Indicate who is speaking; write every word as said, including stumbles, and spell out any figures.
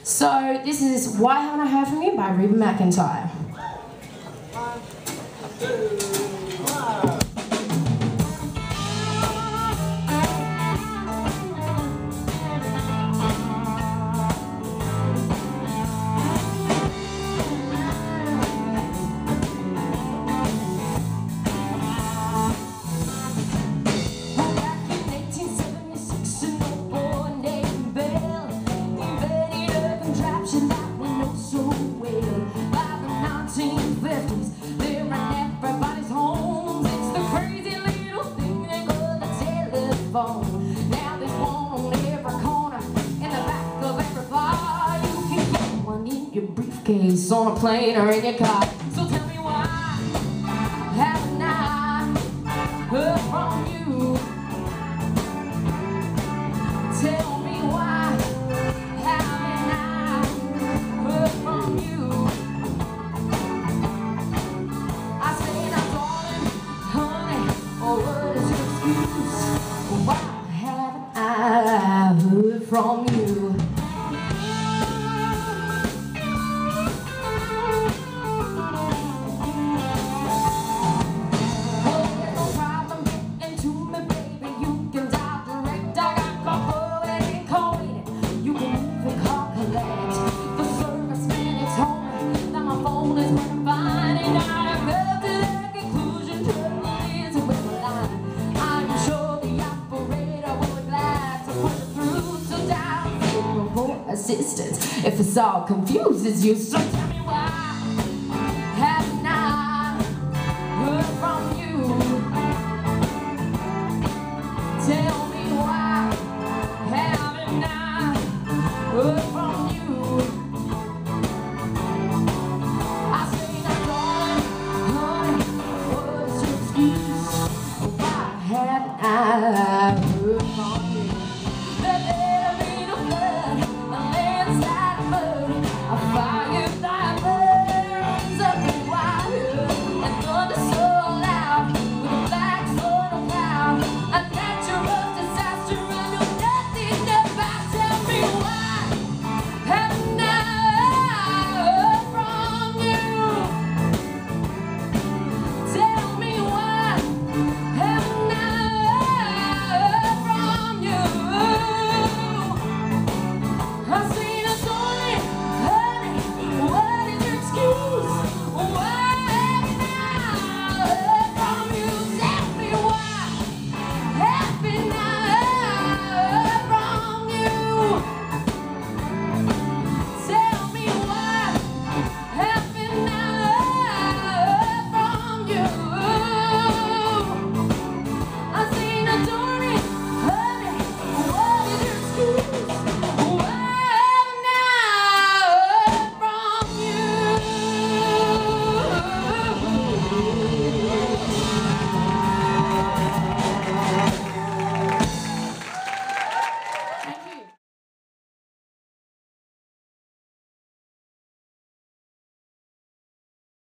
Speaker 1: So this is Why Haven't I Heard From You by Reba McIntyre. Now there's one on every corner, in the back of every bar. You can get one in your briefcase, on a plane, or in your car. So tell me why haven't I heard from you? Tell me why haven't I heard from you? I say now, darling, honey, or what is your excuse? Why haven't I heard from you? Oh, there's no problem getting to me, baby. You can dial direct. I got call and call it. You can move and call collect. The serviceman is home. Now my phone is working fine, and I have come to that conclusion. Trouble is with my line. I'm sure the operator would like to put it through. So dial zero for assistance if it's all confuses you. So tell me why